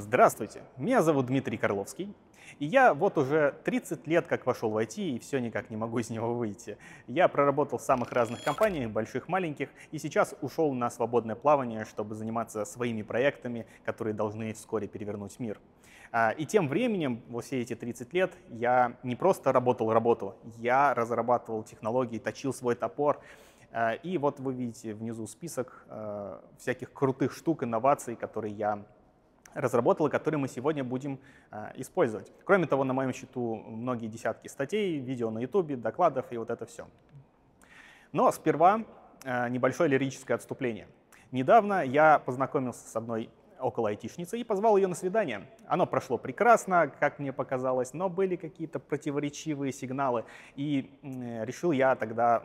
Здравствуйте, меня зовут Дмитрий Карловский, и я вот уже 30 лет как вошел в IT и все никак не могу из него выйти. Я проработал в самых разных компаниях, больших, маленьких, и сейчас ушел на свободное плавание, чтобы заниматься своими проектами, которые должны вскоре перевернуть мир. И тем временем, во все эти 30 лет, я не просто работал работу, я разрабатывал технологии, точил свой топор. И вот вы видите внизу список всяких крутых штук, инноваций, которые я разработал и которые мы сегодня будем использовать. Кроме того, на моем счету многие десятки статей, видео на YouTube, докладов и вот это все. Но сперва небольшое лирическое отступление. Недавно я познакомился с одной около айтишницей и позвал ее на свидание. Оно прошло прекрасно, как мне показалось, но были какие-то противоречивые сигналы. И решил я тогда,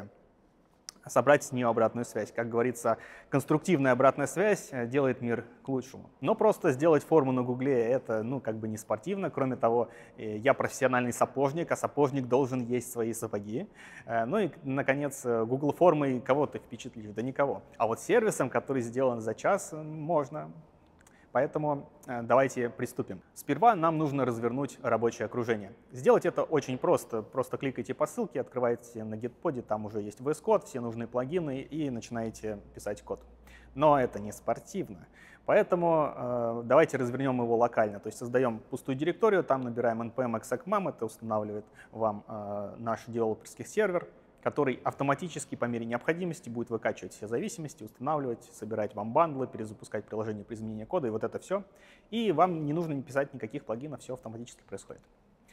собрать с нее обратную связь. Как говорится, конструктивная обратная связь делает мир к лучшему. Но просто сделать форму на Гугле — это, не спортивно. Кроме того, я профессиональный сапожник, а сапожник должен есть свои сапоги. Ну и, наконец, Google формой кого ты впечатлишь? Да никого. А вот сервисом, который сделан за час, можно. Поэтому давайте приступим. Сперва нам нужно развернуть рабочее окружение. Сделать это очень просто. Просто кликайте по ссылке, открываете на GitPod, там уже есть VS Code, все нужные плагины и начинаете писать код. Но это не спортивно. Поэтому давайте развернем его локально. То есть создаем пустую директорию, там набираем npm execmam, это устанавливает вам наш девелоперский сервер, который автоматически по мере необходимости будет выкачивать все зависимости, устанавливать, собирать вам бандлы, перезапускать приложение при изменении кода и вот это все. И вам не нужно писать никаких плагинов, все автоматически происходит.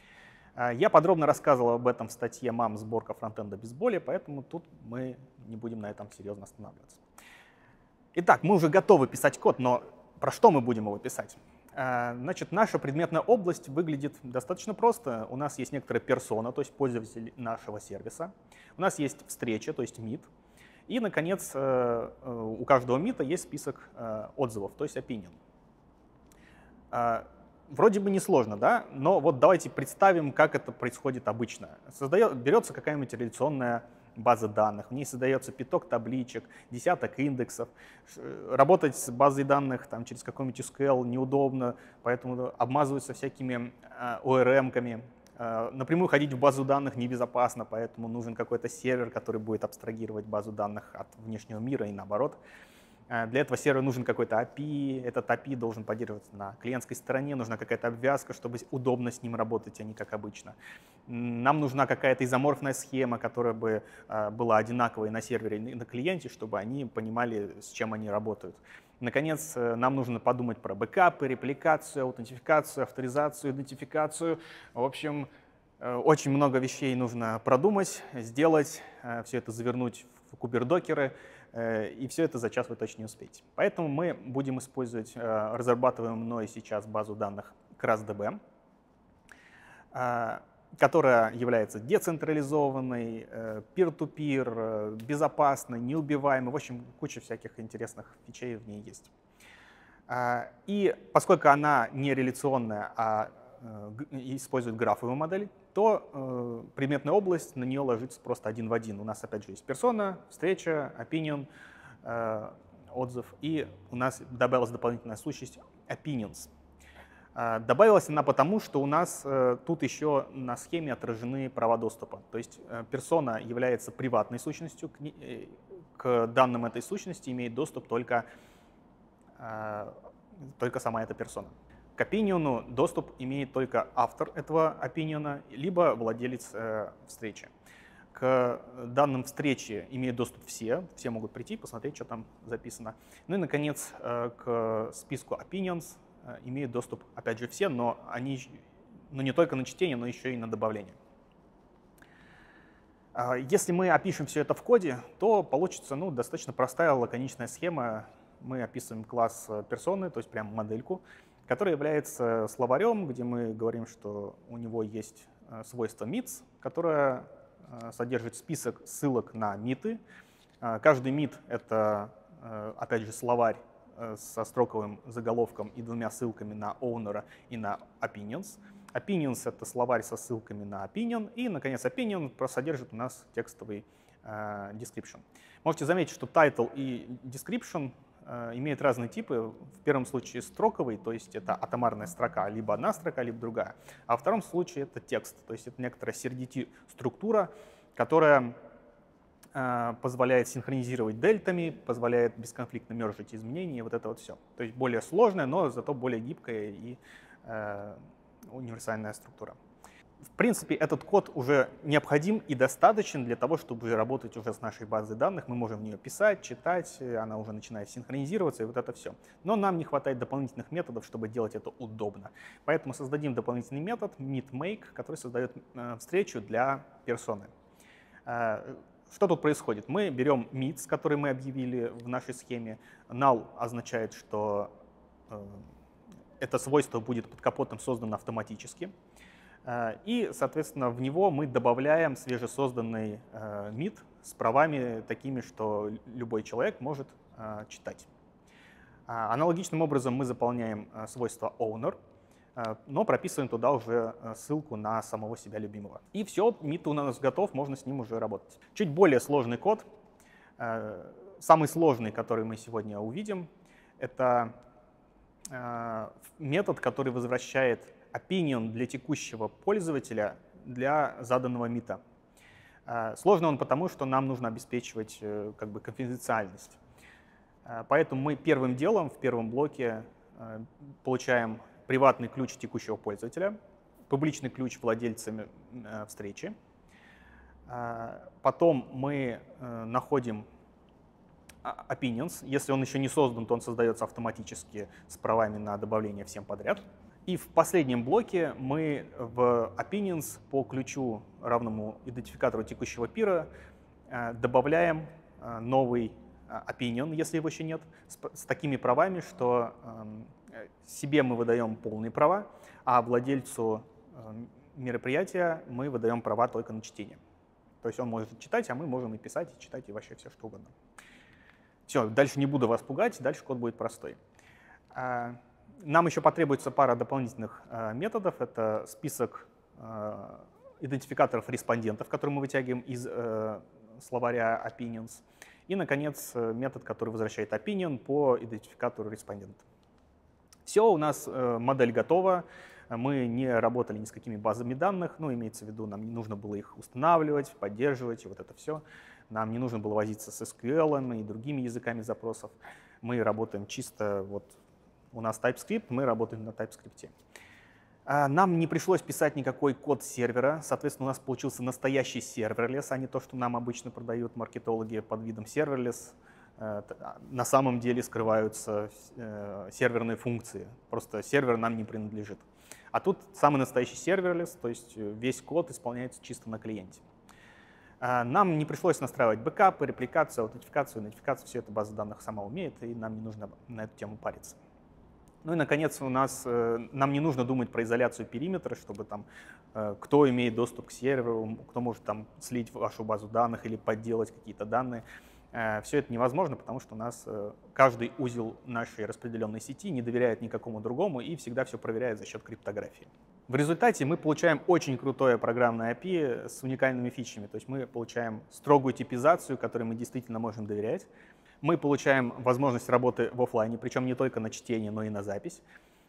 Я подробно рассказывал об этом в статье «Мам. Сборка фронтенда без боли», поэтому тут мы не будем на этом серьезно останавливаться. Итак, мы уже готовы писать код, но про что мы будем его писать? Значит, наша предметная область выглядит достаточно просто. У нас есть некоторая персона, то есть пользователь нашего сервиса. У нас есть встреча, то есть meet. И, наконец, у каждого мита есть список отзывов, то есть opinion. Вроде бы несложно, да? Но вот давайте представим, как это происходит обычно. Берется какая-нибудь реляционная база данных, в ней создается пяток табличек, десяток индексов. Работать с базой данных через какой-нибудь SQL неудобно, поэтому обмазываются всякими ORM-ками. Напрямую ходить в базу данных небезопасно, поэтому нужен какой-то сервер, который будет абстрагировать базу данных от внешнего мира и наоборот. Для этого сервера нужен какой-то API, этот API должен поддерживаться на клиентской стороне, нужна какая-то обвязка, чтобы удобно с ним работать, а не как обычно. Нам нужна какая-то изоморфная схема, которая бы была одинаковой на сервере и на клиенте, чтобы они понимали, с чем они работают. Наконец, нам нужно подумать про бэкапы, репликацию, аутентификацию, авторизацию, идентификацию. В общем, очень много вещей нужно продумать, сделать, все это завернуть в кубердокеры, и все это за час вы точно не успеете. Поэтому мы будем использовать разрабатываемую мной сейчас базу данных CrushDB, которая является децентрализованной, peer-to-peer, безопасной, неубиваемой. В общем, куча всяких интересных фичей в ней есть. И поскольку она не реляционная, а использует графовую модель, то предметная область на нее ложится просто один в один. У нас опять же есть персона, встреча, opinion, отзыв, и у нас добавилась дополнительная сущность opinions. Добавилась она потому, что у нас тут еще на схеме отражены права доступа. То есть персона является приватной сущностью, к данным этой сущности имеет доступ только сама эта персона. К опиниону доступ имеет только автор этого опиниона, либо владелец встречи. К данным встречи имеют доступ все могут прийти и посмотреть, что там записано. Ну и, наконец, к списку opinions имеют доступ, опять же, все, но не только на чтение, но еще и на добавление. Если мы опишем все это в коде, то получится достаточно простая лаконичная схема. Мы описываем класс персоны, то есть прям модельку, который является словарем, где мы говорим, что у него есть свойство meets, которое содержит список ссылок на миты. Каждый мит — это, опять же, словарь со строковым заголовком и двумя ссылками на owner и на opinions. Opinions — это словарь со ссылками на opinion, и, наконец, opinion содержит у нас текстовый description. Можете заметить, что title и description имеет разные типы. В первом случае строковый, то есть это атомарная строка, либо одна строка, либо другая. А во втором случае это текст, то есть это некоторая CRDT-структура, которая позволяет синхронизировать дельтами, позволяет бесконфликтно мержить изменения, вот это вот все. То есть более сложная, но зато более гибкая и универсальная структура. В принципе, этот код уже необходим и достаточен для того, чтобы работать уже с нашей базой данных. Мы можем в нее писать, читать, она уже начинает синхронизироваться, и вот это все. Но нам не хватает дополнительных методов, чтобы делать это удобно. Поэтому создадим дополнительный метод meetMake, который создает встречу для персоны. Что тут происходит? Мы берем meets, который мы объявили в нашей схеме. Null означает, что это свойство будет под капотом создано автоматически. И, соответственно, в него мы добавляем свежесозданный meet с правами такими, что любой человек может читать. Аналогичным образом мы заполняем свойство owner, но прописываем туда уже ссылку на самого себя любимого. И все, meet у нас готов, можно с ним уже работать. Чуть более сложный код, самый сложный, который мы сегодня увидим, это метод, который возвращает opinion для текущего пользователя для заданного мита. Сложно он потому, что нам нужно обеспечивать как бы конфиденциальность. Поэтому мы первым делом в первом блоке получаем приватный ключ текущего пользователя, публичный ключ владельца встречи. Потом мы находим opinions. Если он еще не создан, то он создается автоматически с правами на добавление всем подряд. И в последнем блоке мы в opinions по ключу, равному идентификатору текущего пира, добавляем новый opinion, если его еще нет, с такими правами, что себе мы выдаем полные права, а владельцу мероприятия мы выдаем права только на чтение. То есть он может читать, а мы можем и писать, и читать, и вообще все что угодно. Все, дальше не буду вас пугать, дальше код будет простой. Нам еще потребуется пара дополнительных методов. Это список идентификаторов респондентов, которые мы вытягиваем из словаря opinions. И, наконец, метод, который возвращает opinion по идентификатору респондента. Все, у нас модель готова. Мы не работали ни с какими базами данных, ну, имеется в виду, нам не нужно было их устанавливать, поддерживать, и вот это все. Нам не нужно было возиться с SQL и другими языками запросов. Мы работаем чисто, вот у нас TypeScript, мы работаем на TypeScript. Нам не пришлось писать никакой код сервера, соответственно, у нас получился настоящий серверлесс, а не то, что нам обычно продают маркетологи под видом серверлесс. На самом деле скрываются серверные функции, просто сервер нам не принадлежит. А тут самый настоящий серверлесс, то есть весь код исполняется чисто на клиенте. Нам не пришлось настраивать бэкапы, репликацию, аутентификацию, нотификацию, все это база данных сама умеет, и нам не нужно на эту тему париться. Ну и, наконец, нам не нужно думать про изоляцию периметра, чтобы там кто имеет доступ к серверу, кто может там слить вашу базу данных или подделать какие-то данные. Все это невозможно, потому что у нас каждый узел нашей распределенной сети не доверяет никакому другому и всегда все проверяет за счет криптографии. В результате мы получаем очень крутое программное API с уникальными фичами. То есть мы получаем строгую типизацию, которой мы действительно можем доверять. Мы получаем возможность работы в офлайне, причем не только на чтение, но и на запись.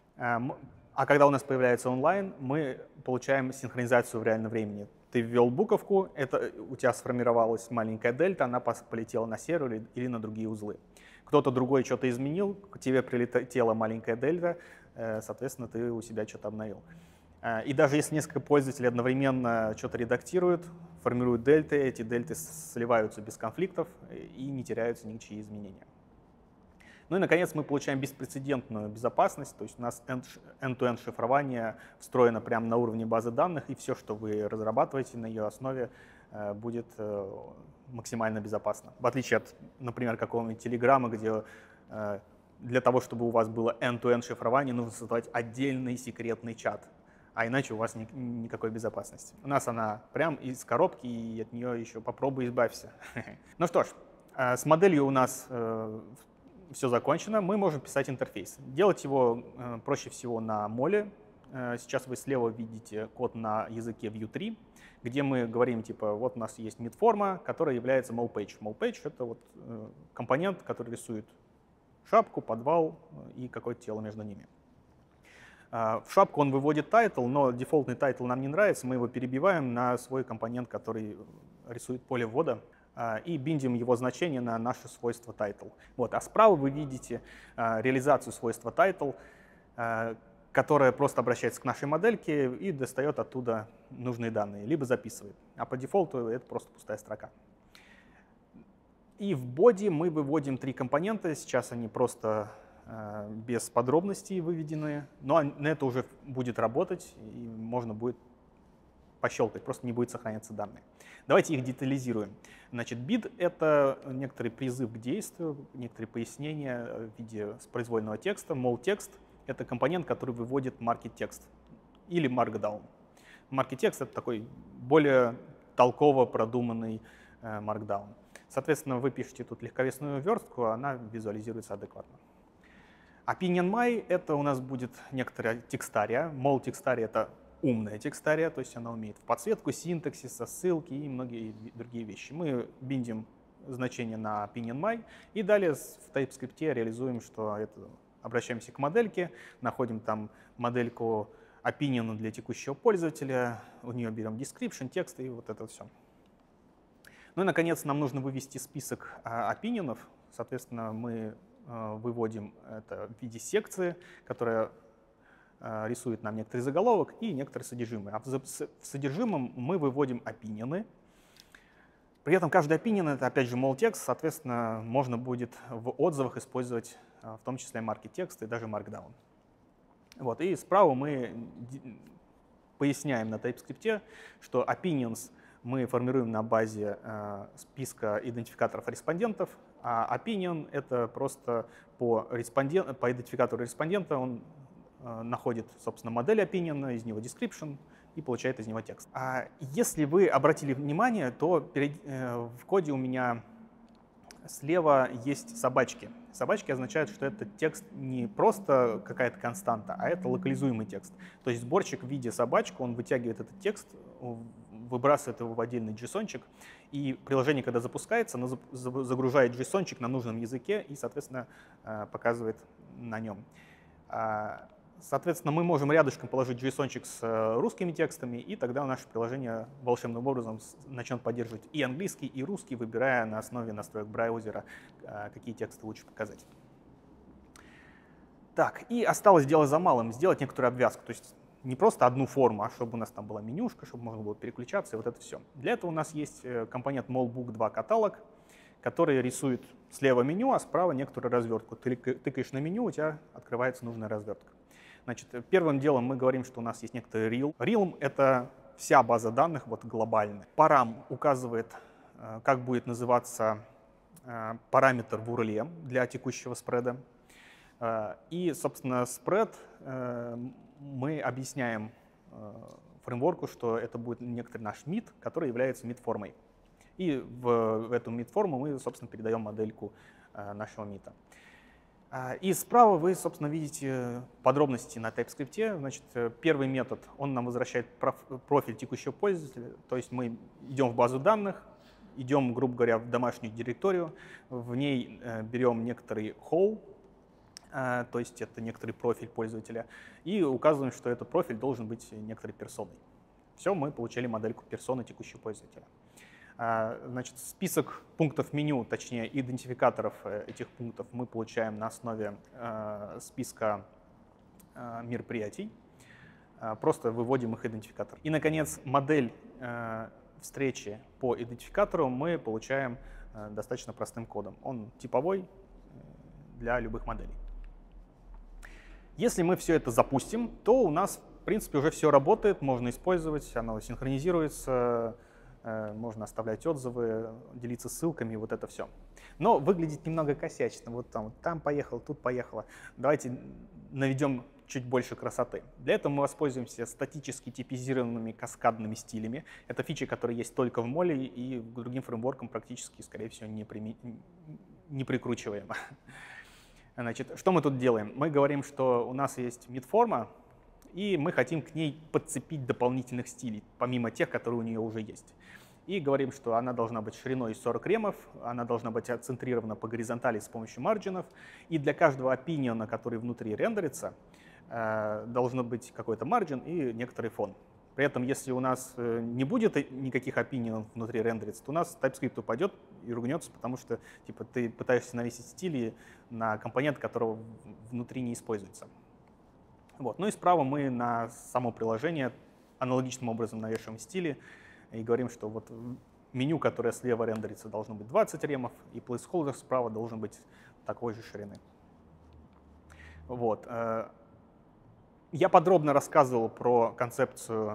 А когда у нас появляется онлайн, мы получаем синхронизацию в реальном времени. Ты ввел буковку, у тебя сформировалась маленькая дельта, она полетела на сервер или на другие узлы. Кто-то другой что-то изменил, к тебе прилетела маленькая дельта, соответственно, ты у себя что-то обновил. И даже если несколько пользователей одновременно что-то редактируют, формируют дельты, эти дельты сливаются без конфликтов и не теряются ничьи изменения. Ну и, наконец, мы получаем беспрецедентную безопасность, то есть у нас end-to-end шифрование встроено прямо на уровне базы данных, и все, что вы разрабатываете на ее основе, будет максимально безопасно. В отличие от, например, какого-нибудь Телеграма, где для того, чтобы у вас было end-to-end шифрование, нужно создавать отдельный секретный чат, а иначе у вас никакой безопасности. У нас она прям из коробки, и от нее еще попробуй избавься. Ну что ж, с моделью у нас все закончено, мы можем писать интерфейс. Делать его проще всего на моле. Сейчас вы слева видите код на языке Vue 3, где мы говорим, типа, вот у нас есть mid-форма, которая является molpage. Molpage — это вот компонент, который рисует шапку, подвал и какое-то тело между ними. В шапку он выводит title, но дефолтный title нам не нравится, мы его перебиваем на свой компонент, который рисует поле ввода, и биндим его значение на наше свойство title. Вот. А справа вы видите реализацию свойства title, которая просто обращается к нашей модельке и достает оттуда нужные данные, либо записывает. А по дефолту это просто пустая строка. И в боди мы выводим 3 компонента, сейчас они просто без подробностей выведены, но на это уже будет работать, и можно будет пощелкать, просто не будет сохраняться данные. Давайте их детализируем. Значит, bid — это некоторый призыв к действию, некоторые пояснения в виде произвольного текста. Мол, текст — это компонент, который выводит market текст или markdown. Market текст — это такой более толково продуманный markdown. Соответственно, вы пишете тут легковесную верстку, она визуализируется адекватно. Opinion my — это у нас будет некоторая текстария. Мол, текстария — это умная текстария, то есть она умеет в подсветку, синтаксиса, ссылки и многие другие вещи. Мы биндим значение на opinion my и далее в TypeScript реализуем, что это обращаемся к модельке, находим там модельку opinion для текущего пользователя, у нее берем description, текст и вот это все. Ну и, наконец, нам нужно вывести список опинионов. Соответственно, мы выводим это в виде секции, которая рисует нам некоторый заголовок и некоторые содержимое. А в содержимом мы выводим опинионы. При этом каждый opinion — это, опять же, mol текст, соответственно, можно будет в отзывах использовать в том числе market текст и даже markdown. Вот, и справа мы поясняем на TypeScript, что opinions мы формируем на базе списка идентификаторов респондентов, а opinion — это просто по идентификатору респондента он находит, собственно, модель opinion, из него description и получает из него текст. Если вы обратили внимание, то в коде у меня слева есть собачки. Собачки означают, что этот текст не просто какая-то константа, а это локализуемый текст. То есть сборщик в виде собачки, он вытягивает этот текст, выбрасывает его в отдельный JSON-чик, и приложение, когда запускается, оно загружает JSON-чик на нужном языке и, соответственно, показывает на нем. Соответственно, мы можем рядышком положить JSON-чик с русскими текстами, и тогда наше приложение волшебным образом начнет поддерживать и английский, и русский, выбирая на основе настроек браузера, какие тексты лучше показать. Так, и осталось дело за малым — сделать некоторую обвязку. То есть не просто одну форму, а чтобы у нас там была менюшка, чтобы можно было переключаться, и вот это все. Для этого у нас есть компонент molbook2 каталог, который рисует слева меню, а справа некоторую развертку. Ты тыкаешь на меню, у тебя открывается нужная развертка. Значит, первым делом мы говорим, что у нас есть некоторый realm. Realm — это вся база данных, вот глобальная. Param указывает, как будет называться параметр в URL для текущего спреда. И, собственно, спред мы объясняем фреймворку, что это будет некоторый наш mid, который является mid-формой. И в эту mid-форму мы, собственно, передаем модельку нашего mid. И справа вы, собственно, видите подробности на TypeScript. Значит, первый метод, он нам возвращает профиль текущего пользователя. То есть мы идем в базу данных, идем, грубо говоря, в домашнюю директорию, в ней берем некоторый whole, то есть это некоторый профиль пользователя, и указываем, что этот профиль должен быть некоторой персоной. Все, мы получили модельку персоны текущего пользователя. Значит, список пунктов меню, точнее идентификаторов этих пунктов мы получаем на основе списка мероприятий. Просто выводим их идентификатор. И, наконец, модель встречи по идентификатору мы получаем достаточно простым кодом. Он типовой для любых моделей. Если мы все это запустим, то у нас, в принципе, уже все работает, можно использовать, оно синхронизируется, можно оставлять отзывы, делиться ссылками, вот это все. Но выглядит немного косячно. Вот там поехало, тут поехало. Давайте наведем чуть больше красоты. Для этого мы воспользуемся статически типизированными каскадными стилями. Это фича, которая есть только в Моле и к другим фреймворкам практически, скорее всего, не прикручиваема. Значит, что мы тут делаем? Мы говорим, что у нас есть mid-форма, и мы хотим к ней подцепить дополнительных стилей, помимо тех, которые у нее уже есть. и говорим, что она должна быть шириной 40 ремов, она должна быть отцентрирована по горизонтали с помощью марджинов, и для каждого опиниона, который внутри рендерится, должен быть какой-то марджин и некоторый фон. При этом, если у нас не будет никаких опинионов внутри рендериться, то у нас TypeScript упадет и ругнется, потому что типа, ты пытаешься навесить стили на компонент, которого внутри не используется. Вот. Ну и справа мы на само приложение аналогичным образом навешиваем стили и говорим, что вот меню, которое слева рендерится, должно быть 20 ремов, и placeholder справа должен быть такой же ширины. Вот. Я подробно рассказывал про концепцию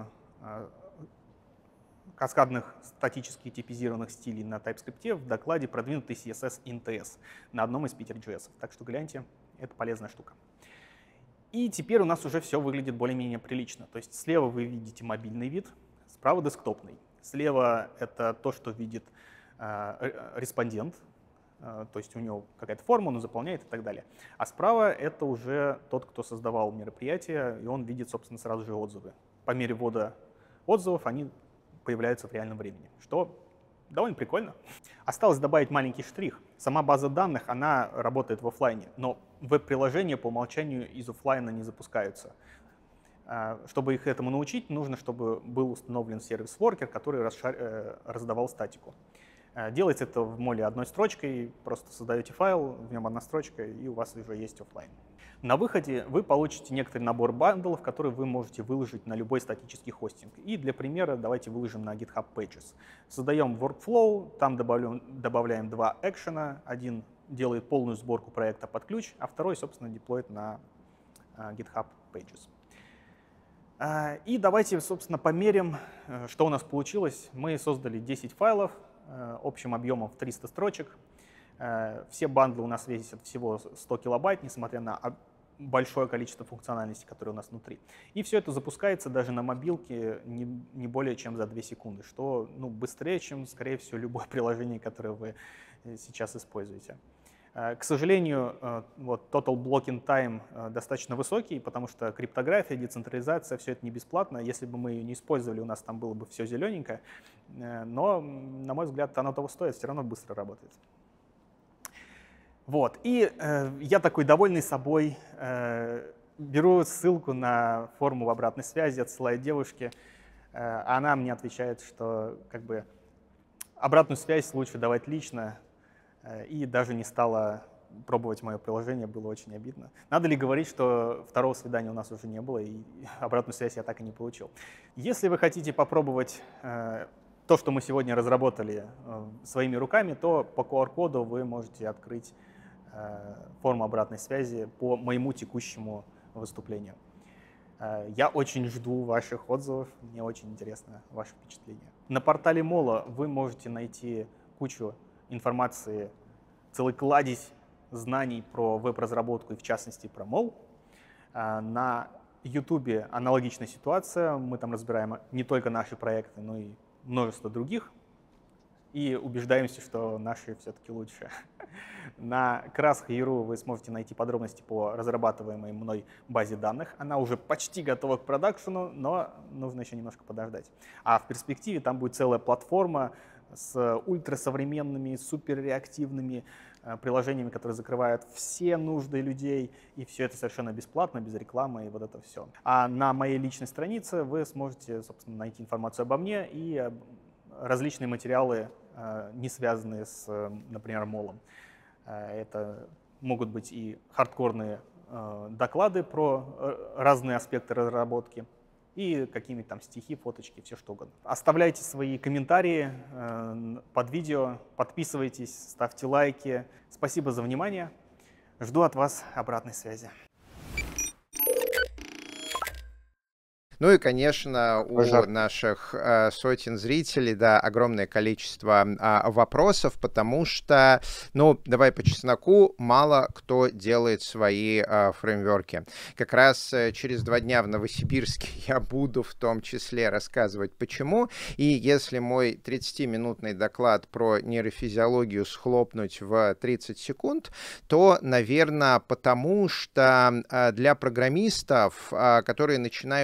каскадных статически типизированных стилей на TypeScript в докладе «Продвинутый CSS InTS» на одном из Питер.js. Так что гляньте, это полезная штука. И теперь у нас уже все выглядит более-менее прилично. То есть слева вы видите мобильный вид, справа десктопный. Слева это то, что видит респондент, то есть у него какая-то форма, он заполняет и так далее. А справа это уже тот, кто создавал мероприятие, и он видит, собственно, сразу же отзывы. По мере ввода отзывов они появляются в реальном времени, что довольно прикольно. Осталось добавить маленький штрих. Сама база данных, она работает в офлайне, но веб-приложения по умолчанию из офлайна не запускаются. Чтобы их этому научить, нужно, чтобы был установлен сервис-воркер, который раздавал статику. Делается это в моле одной строчкой, просто создаете файл, в нем одна строчка, и у вас уже есть офлайн. На выходе вы получите некоторый набор бандлов, которые вы можете выложить на любой статический хостинг. И для примера давайте выложим на GitHub Pages. Создаем workflow, там добавляем два экшена. Один делает полную сборку проекта под ключ, а второй, собственно, деплоит на GitHub Pages. И давайте, собственно, померим, что у нас получилось. Мы создали 10 файлов общим объемом в 300 строчек. Все бандлы у нас весят всего 100 килобайт, несмотря на большое количество функциональности, которое у нас внутри. И все это запускается даже на мобилке не более чем за 2 секунды, что быстрее, чем, скорее всего, любое приложение, которое вы сейчас используете. К сожалению, вот Total Blocking Time достаточно высокий, потому что криптография, децентрализация, все это не бесплатно. Если бы мы ее не использовали, у нас там было бы все зелененькое. Но, на мой взгляд, оно того стоит, все равно быстро работает. Вот. И я такой довольный собой беру ссылку на форму обратной связи, отсылаю девушке. Она мне отвечает, что как бы обратную связь лучше давать лично, и даже не стала пробовать мое приложение, было очень обидно. Надо ли говорить, что второго свидания у нас уже не было, и обратную связь я так и не получил. Если вы хотите попробовать то, что мы сегодня разработали своими руками, то по QR-коду вы можете открыть форму обратной связи по моему текущему выступлению. Я очень жду ваших отзывов, мне очень интересно ваше впечатление. На портале Мола вы можете найти кучу информации, целый кладезь знаний про веб-разработку и в частности про Мол. На YouTube аналогичная ситуация, мы там разбираем не только наши проекты, но и множество других. И убеждаемся, что наши все-таки лучше. На Краsk.ru вы сможете найти подробности по разрабатываемой мной базе данных. Она уже почти готова к продакшену, но нужно еще немножко подождать. А в перспективе там будет целая платформа с ультрасовременными, суперреактивными приложениями, которые закрывают все нужды людей, и все это совершенно бесплатно, без рекламы и вот это все. А на моей личной странице вы сможете, собственно, найти информацию обо мне и различные материалы, не связанные с, например, Молом. Это могут быть и хардкорные доклады про разные аспекты разработки, и какие-нибудь там стихи, фоточки, все что угодно. Оставляйте свои комментарии под видео, подписывайтесь, ставьте лайки. Спасибо за внимание. Жду от вас обратной связи. Ну и, конечно, у наших сотен зрителей, да, огромное количество вопросов, потому что, ну, давай по чесноку, мало кто делает свои фреймворки. Как раз через 2 дня в Новосибирске я буду в том числе рассказывать, почему. И если мой 30-минутный доклад про нейрофизиологию схлопнуть в 30 секунд, то, наверное, потому что для программистов, которые начинают использовать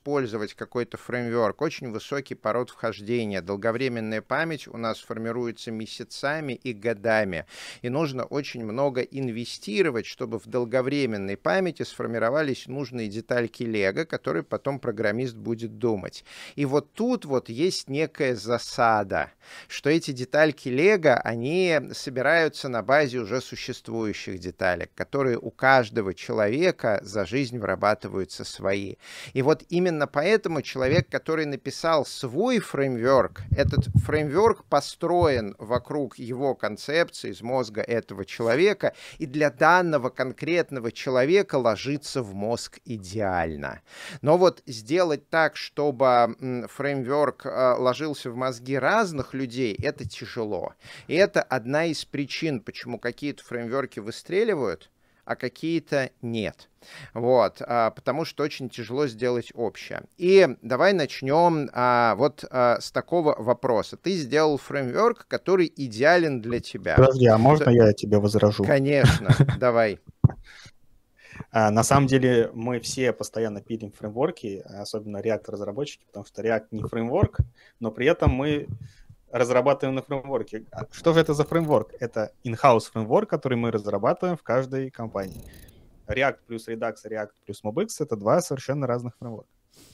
использовать какой-то фреймворк, очень высокий порог вхождения, долговременная память у нас формируется месяцами и годами, и нужно очень много инвестировать, чтобы в долговременной памяти сформировались нужные детальки Лего, которые потом программист будет думать. И вот тут вот есть некая засада, что эти детальки Лего, они собираются на базе уже существующих деталек, которые у каждого человека за жизнь вырабатываются свои. И вот именно поэтому человек, который написал свой фреймворк, этот фреймворк построен вокруг его концепции из мозга этого человека, и для данного конкретного человека ложится в мозг идеально. Но вот сделать так, чтобы фреймворк ложился в мозги разных людей, это тяжело. И это одна из причин, почему какие-то фреймворки выстреливают, а какие-то нет. Вот, потому что очень тяжело сделать общее. И давай начнем с такого вопроса. Ты сделал фреймворк, который идеален для тебя. Подожди, а можно я тебе возражу? Конечно, давай. На самом деле мы все постоянно пилим фреймворки, особенно React-разработчики, потому что React не фреймворк, но при этом мы разрабатываем на фреймворке. Что же это за фреймворк? Это in-house фреймворк, который мы разрабатываем в каждой компании. React плюс Redux, React плюс MobX — это два совершенно разных фреймворка.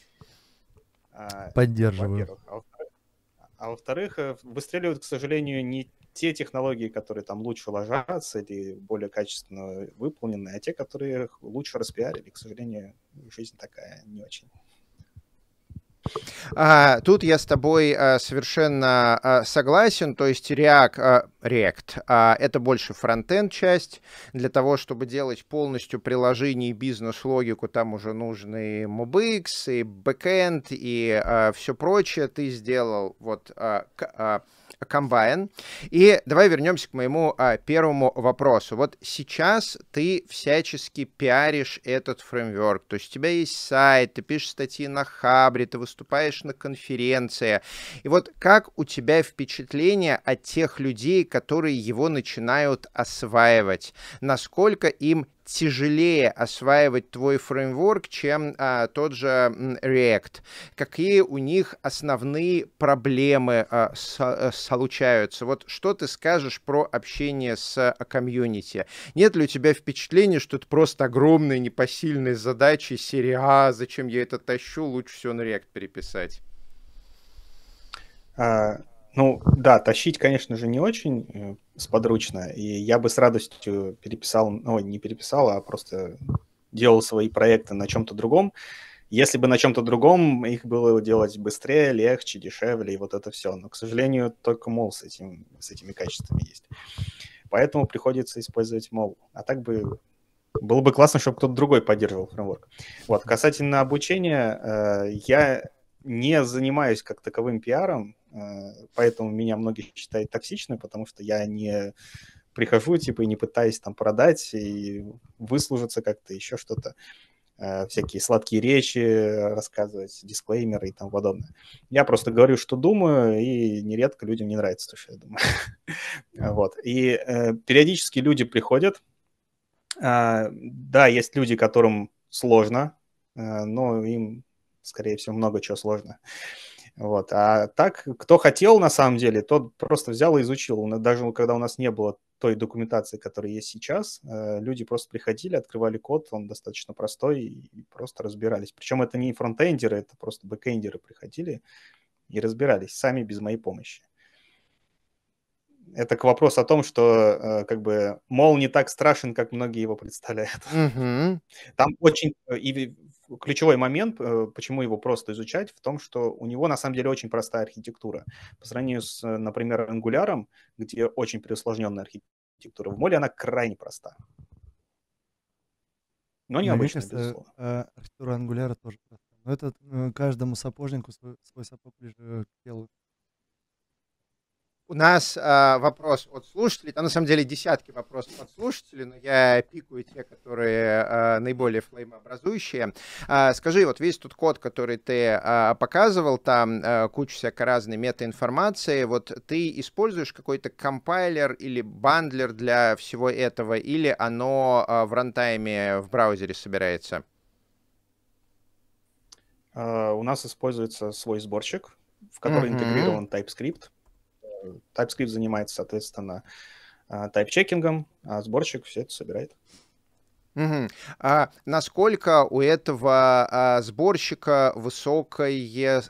Поддерживаю. А во-вторых, выстреливают, к сожалению, не те технологии, которые там лучше ложатся или более качественно выполнены, а те, которые лучше распиарили. К сожалению, жизнь такая не очень. Тут я с тобой совершенно согласен, то есть React это больше фронтенд часть. Для того, чтобы делать полностью приложение и бизнес-логику, там уже нужны MobX и бэкэнд и все прочее. Ты сделал вот Combine. И давай вернемся к моему первому вопросу. Вот сейчас ты всячески пиаришь этот фреймворк. То есть у тебя есть сайт, ты пишешь статьи на Хабре, ты выступаешь на конференции. И вот как у тебя впечатление от тех людей, которые его начинают осваивать? Насколько им тяжелее осваивать твой фреймворк, чем тот же React? Какие у них основные проблемы случаются? Вот что ты скажешь про общение с комьюнити? Нет ли у тебя впечатления, что это просто огромные непосильные задачи серии зачем я это тащу, лучше все на React переписать? Ну, да, тащить, конечно же, не очень сподручно, и я бы с радостью переписал, не переписал, а просто делал свои проекты на чем-то другом. Если бы на чем-то другом их было делать быстрее, легче, дешевле, и вот это все. Но, к сожалению, только мол с этими качествами есть. Поэтому приходится использовать мол. А так бы было бы классно, чтобы кто-то другой поддерживал фреймворк. Вот, касательно обучения, я не занимаюсь как таковым пиаром, поэтому меня многие считают токсичным, потому что я не прихожу, и не пытаюсь там продать и выслужиться как-то, еще что-то, всякие сладкие речи рассказывать, дисклеймеры и тому подобное. Я просто говорю, что думаю, и нередко людям не нравится то, что я думаю. Вот. И периодически люди приходят. Да, есть люди, которым сложно, но им, скорее всего, много чего сложно. Вот. А так, кто хотел на самом деле, тот просто взял и изучил. Даже когда у нас не было той документации, которая есть сейчас, люди просто приходили, открывали код, он достаточно простой, и просто разбирались. Причем это не фронтендеры, это просто бэкэндеры приходили и разбирались сами без моей помощи. Это к вопросу о том, что мол не так страшен, как многие его представляют. Там очень ключевой момент, почему его просто изучать, в том, что у него на самом деле очень простая архитектура. По сравнению с, например, Angular, где очень переусложненная архитектура, в Моле она крайне проста. Но необычная, безусловно. Архитектура Angular тоже проста. Но это каждому сапожнику свой сапог ближе к телу. У нас вопрос от слушателей. Там на самом деле десятки вопросов от слушателей, но я пикаю те, которые наиболее флеймообразующие. Скажи, вот весь тот код, который ты показывал, там куча всякой разной метаинформации, вот ты используешь какой-то компайлер или бандлер для всего этого, или оно в рантайме в браузере собирается? У нас используется свой сборщик, в который интегрирован TypeScript. TypeScript занимается, соответственно, тайп-чекингом, а сборщик все это собирает. А насколько у этого сборщика высокая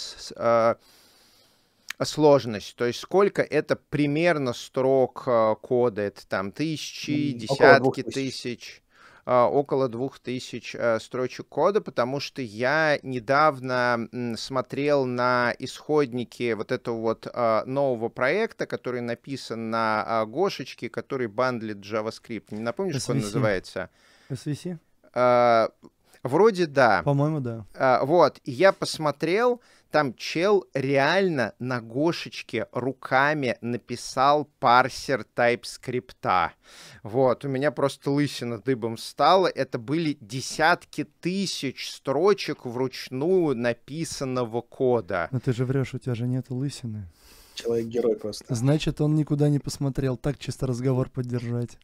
сложность? То есть сколько это примерно строк кода? Это там тысячи, десятки тысяч? Около 2000 строчек кода, потому что я недавно смотрел на исходники вот этого вот нового проекта, который написан на Гошечке, который бандлит JavaScript. Не напомнишь, как он называется? SVC? Вроде да. По-моему, да. Вот, и я посмотрел, там чел реально на Гошечке руками написал парсер TypeScript. Вот, у меня просто лысина дыбом встала. Это были десятки тысяч строчек вручную написанного кода. Но ты же врешь, у тебя же нет лысины. Человек-герой просто. Значит, он никуда не посмотрел. Так чисто разговор поддержать.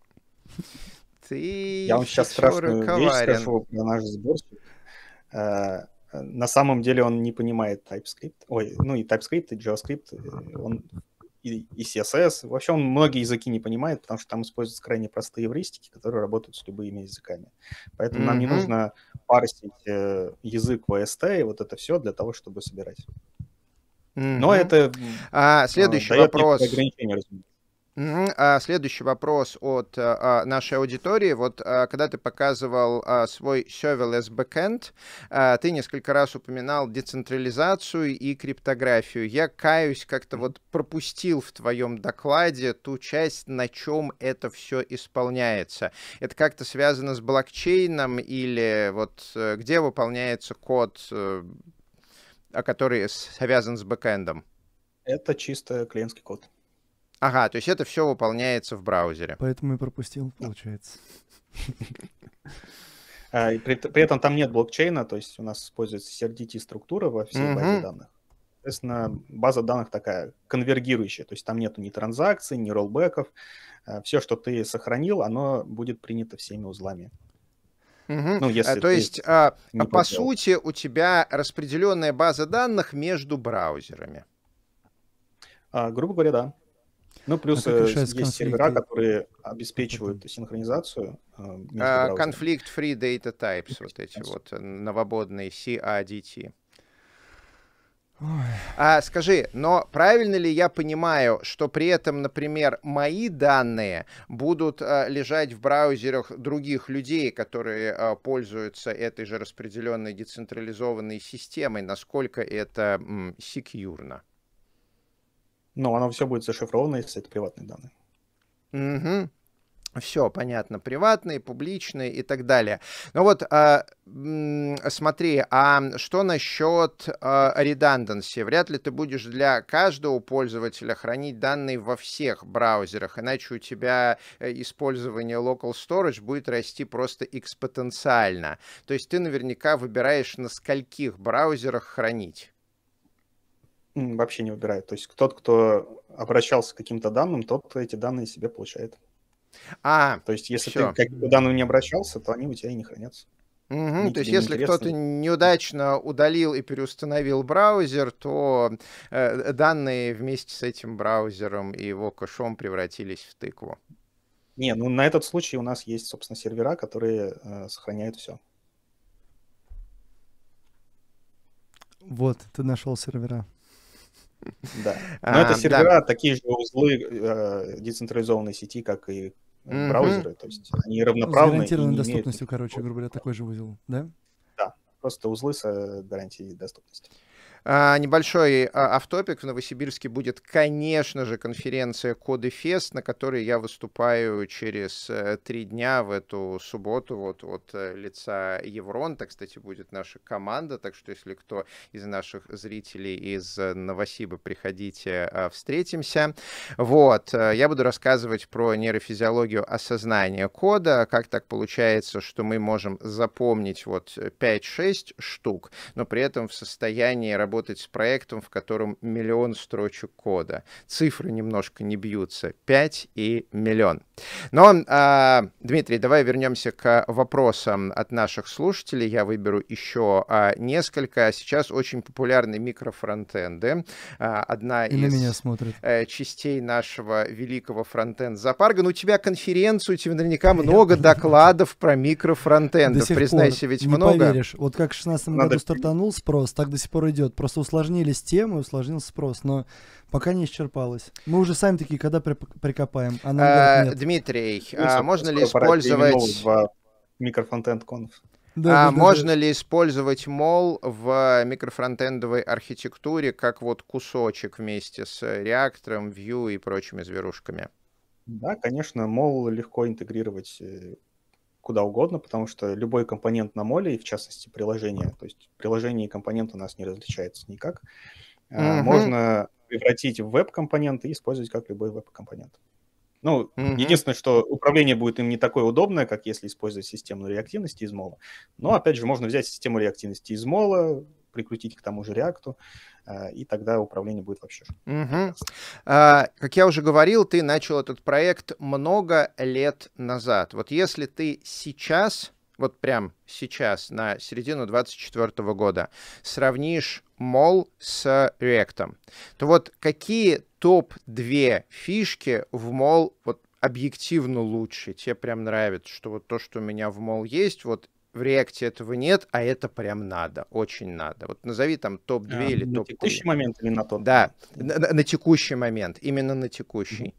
Я вам сейчас страшную вещь скажу про наш сборщик. На самом деле он не понимает TypeScript. И TypeScript, и JavaScript, и CSS. Вообще он многие языки не понимает, потому что там используются крайне простые эвристики, которые работают с любыми языками. Поэтому нам не нужно парсить язык VST и вот это все для того, чтобы собирать. Но это следующий дает вопрос. Ограничения, разумеется. Следующий вопрос от нашей аудитории. Вот когда ты показывал свой serverless backend, ты несколько раз упоминал децентрализацию и криптографию. Я каюсь, как-то вот пропустил в твоем докладе ту часть, на чем это все исполняется. Это как-то связано с блокчейном или вот где выполняется код, который связан с бэкэндом? Это чисто клиентский код. Ага, то есть это все выполняется в браузере. Поэтому и пропустил, получается. При этом там нет блокчейна, то есть у нас используется CRDT-структура во всей базе данных. Соответственно, база данных такая конвергирующая, то есть там нету ни транзакций, ни роллбеков. Все, что ты сохранил, оно будет принято всеми узлами. То есть, по сути, у тебя распределенная база данных между браузерами. Грубо говоря, да. Плюс есть сервера, которые обеспечивают синхронизацию между браузерами. Conflict-free data types, вот эти вот новободные CRDT. Скажи, но правильно ли я понимаю, что при этом, например, мои данные будут лежать в браузерах других людей, которые пользуются этой же распределенной децентрализованной системой? Насколько это секьюрно? Оно все будет зашифровано, если это приватные данные. Все понятно, приватные, публичные и так далее. Ну вот, смотри, а что насчет redundancy? Вряд ли ты будешь для каждого пользователя хранить данные во всех браузерах, иначе у тебя использование local storage будет расти просто экспоненциально. То есть ты наверняка выбираешь, на скольких браузерах хранить. Вообще не выбирает. То есть тот, кто обращался к каким-то данным, тот эти данные себе получает. То есть если ты к каким-то данным не обращался, то они у тебя и не хранятся. То есть если кто-то неудачно удалил и переустановил браузер, то данные вместе с этим браузером и его кэшом превратились в тыкву. Не, на этот случай у нас есть, собственно, сервера, которые сохраняют все. Вот, ты нашел сервера. Да. Но это сервера, такие же узлы децентрализованной сети, как и браузеры. То есть они равноправны. С гарантированной доступностью, грубо говоря, такой же узел, да? Да, просто узлы с гарантией доступности. Небольшой автопик. В Новосибирске будет, конечно же, конференция CodeFest, на которой я выступаю через 3 дня в эту субботу вот от лица Евронта. Кстати, будет наша команда, так что если кто из наших зрителей из Новосиба, приходите, встретимся. Вот. Я буду рассказывать про нейрофизиологию осознания кода, как так получается, что мы можем запомнить вот 5-6 штук, но при этом в состоянии работать работать с проектом, в котором миллион строчек кода. Цифры немножко не бьются. 5 и миллион. Но, Дмитрий, давай вернемся к вопросам от наших слушателей. Я выберу еще несколько. Сейчас очень популярны микрофронтенды. Одна И на меня из смотрят. частей нашего великого фронтенд-зоопарка. Ну, у тебя конференция, у тебя наверняка много докладов про микрофронтендов. Признайся, ведь не много. поверишь. Вот как в 2016 году стартанул спрос, так до сих пор идет. Просто усложнились темы, усложнился спрос, но пока не исчерпалось. Мы уже сами такие, когда прикопаем, а нам говорят, нет. Дмитрий, Ну, можно ли пора использовать... в микрофронтенд-конф. Можно ли использовать мол в микрофронтендовой архитектуре как вот кусочек вместе с реактором, Vue и прочими зверушками? Да, конечно, мол легко интегрировать куда угодно, потому что любой компонент на моле, и в частности приложение, то есть приложение и компонент у нас не различается никак, можно превратить в веб-компонент и использовать как любой веб-компонент. Ну, единственное, что управление будет им не такое удобное, как если использовать систему реактивности из мола. Но, опять же, можно взять систему реактивности из мола, прикрутить к тому же реакту, и тогда управление будет вообще прекрасно. Как я уже говорил, ты начал этот проект много лет назад. Вот если ты сейчас, вот прям сейчас, на середину 2024 года, сравнишь мол с React, то вот какие топ-2 фишки в мол вот объективно лучше? Тебе прям нравится, что вот то, что у меня в мол есть, вот в React этого нет, а это прям надо, очень надо. Вот назови там топ-2 или топ-3. На текущий момент или на тот Да, момент? на текущий момент, именно на текущий.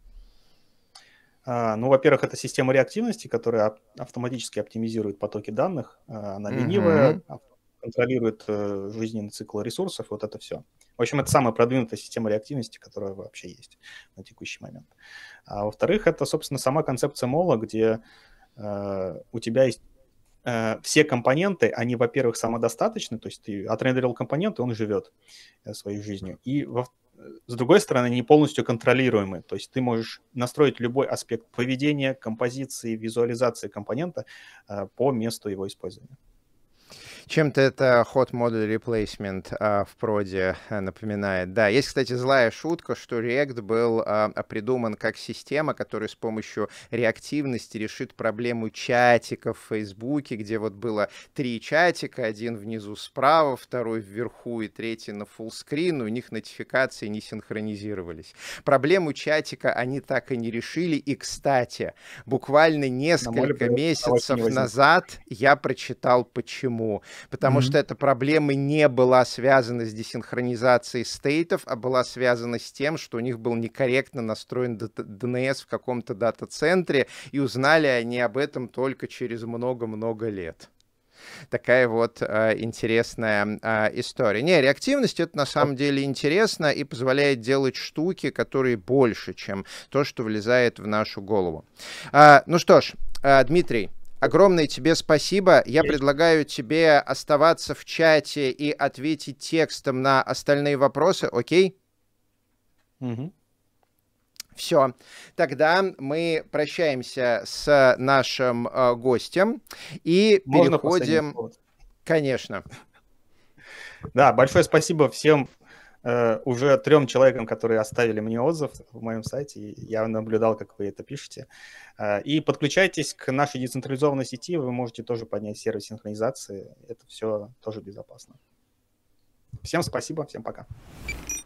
Ну, во-первых, это система реактивности, которая автоматически оптимизирует потоки данных. Она ленивая, контролирует жизненный цикл ресурсов, вот это все. В общем, это самая продвинутая система реактивности, которая вообще есть на текущий момент. А во-вторых, это, собственно, сама концепция мола, где у тебя есть все компоненты, они, во-первых, самодостаточны, то есть ты отрендерил компонент, и он живет своей жизнью. И с другой стороны, не полностью контролируемы. То есть ты можешь настроить любой аспект поведения, композиции, визуализации компонента по месту его использования. Чем-то это hot model replacement в проде напоминает. Да, есть, кстати, злая шутка, что React был придуман как система, которая с помощью реактивности решит проблему чатиков в Фейсбуке, где вот было 3 чатика, один внизу справа, второй вверху и третий на фуллскрин, у них нотификации не синхронизировались. Проблему чатика они так и не решили, и, кстати, буквально несколько месяцев назад я прочитал почему. Потому что эта проблема не была связана с десинхронизацией стейтов, а была связана с тем, что у них был некорректно настроен DNS в каком-то дата-центре, и узнали они об этом только через много-много лет. Такая вот интересная история. Не, реактивность — это на самом деле интересно и позволяет делать штуки, которые больше, чем то, что влезает в нашу голову. Ну что ж, Дмитрий, огромное тебе спасибо. Я предлагаю тебе оставаться в чате и ответить текстом на остальные вопросы, окей? Все. Тогда мы прощаемся с нашим гостем и переходим... Конечно. Да, большое спасибо всем уже 3 человекам, которые оставили мне отзыв в моем сайте. Я наблюдал, как вы это пишете. И подключайтесь к нашей децентрализованной сети. Вы можете тоже поднять сервис синхронизации. Это все тоже безопасно. Всем спасибо, всем пока.